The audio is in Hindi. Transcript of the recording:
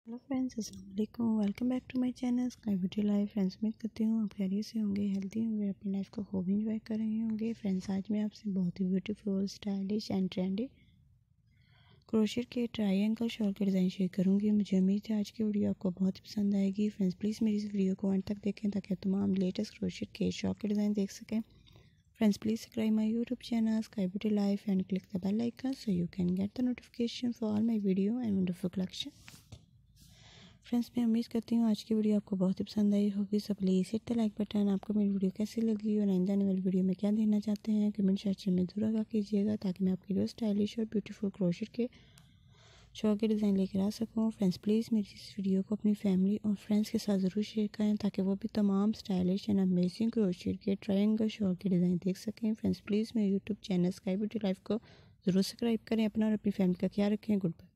हेलो फ्रेंड्स, अस्सलाम वालेकुम। Welcome back to my channel sky beauty life. Friends, उम्मीद करती हूँ आप खैरियत से होंगे, हेल्दी होंगे, अपनी लाइफ को खूब इंजॉय कर रहे होंगे। फ्रेंड्स, आज मैं आपसे बहुत ही beautiful, stylish and trendy crochet के ट्रायंगल शॉल के डिज़ाइन शेयर करूँगी। मुझे उम्मीद है आज की वीडियो आपको बहुत ही पसंद आएगी। फ्रेंड्स, प्लीज़ मेरी इस वीडियो को अंत तक देखें ताकि आप तमाम लेटेस्ट क्रोशेट के शॉल के डिज़ाइन देख सकें। Friends, please subscribe my YouTube channel Sky Beauty Life and click the bell icon so you can get the notification for all my video and wonderful collection. Friends, मैं उम्मीद करती हूँ आज की वीडियो आपको बहुत ही पसंद आई होगी। So please hit the like button. आपको मेरी वीडियो कैसी लगी और आइंदा आने वाली वीडियो में क्या देखना चाहते हैं कमेंट सेक्शन में ज़रूर आगाह कीजिएगा ताकि मैं आपके लिए स्टाइलिश और ब्यूटीफुल क्रोशेट के शॉल के डिज़ाइन लेकर आ सकूँ। फ्रेंड्स, प्लीज़ मेरी इस वीडियो को अपनी फैमिली और फ्रेंड्स के साथ ज़रूर शेयर करें ताकि वो भी तमाम स्टाइलिश एंड अमेजिंग क्रोशेट के ट्रायंगल शॉल के डिज़ाइन देख सकें। फ्रेंड्स, प्लीज़ मेरे YouTube channel sky beauty life को ज़रूर सब्सक्राइब करें। अपना और अपनी फैमिली का ख्याल रखें। Good bye.